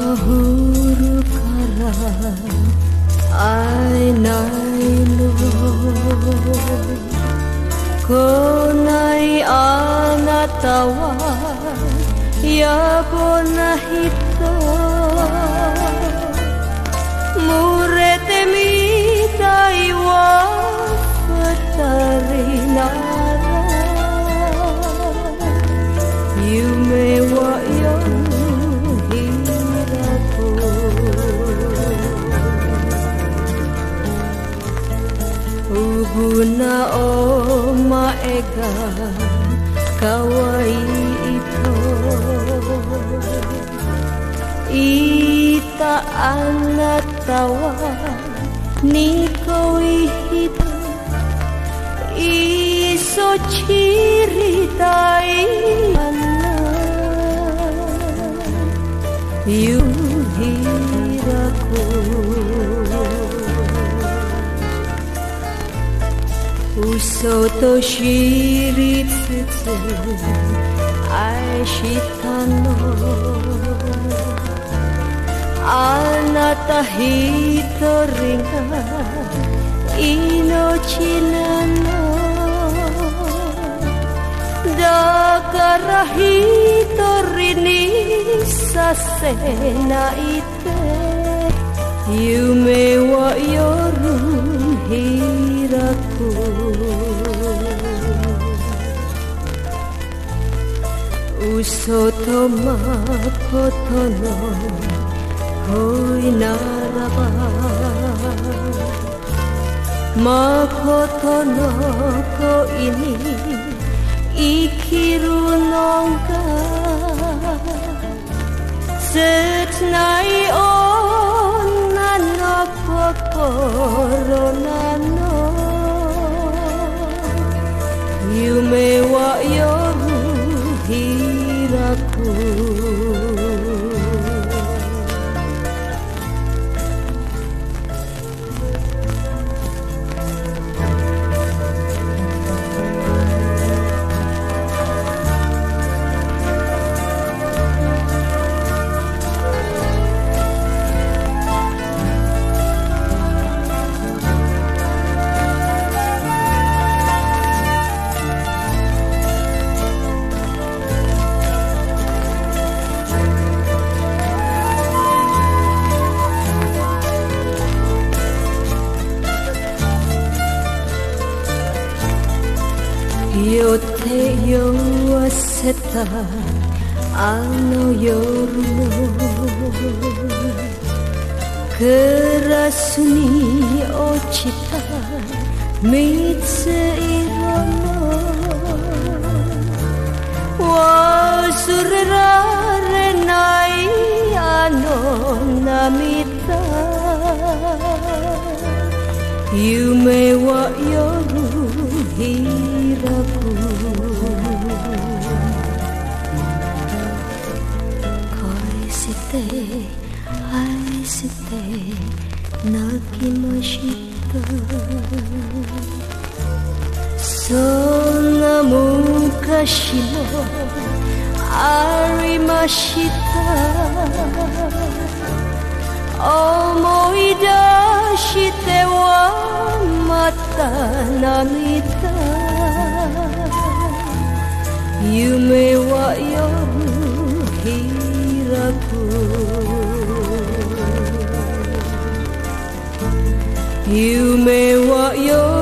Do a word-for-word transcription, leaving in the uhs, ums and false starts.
huru kara ai nai lo konai anatawa ya bonahito murete mitai wa fatarinara yume wa yohiraku ubuna oma ega kawai ito ita anatawa niko ihito iso chiritai ana yuhiraku uso to shiritsu aishitano anata hitori ga inochi nano dakara hitori ni sasenaite yume wa yoru hiraku uso to makoto no koi naraba makoto no koi ni ikiru no ga setnai onna no kokoro nano yume wa yoru hiraku yote yowaseta ano yoru kerasu ni ochita mitsu irono wasurerare nai ano namita yume wa yoru hiraku koishite aishite nakimashita sonna mukashi no arimashita omoidashite wa mata namita yume wa yoru hiraku yume wa yoru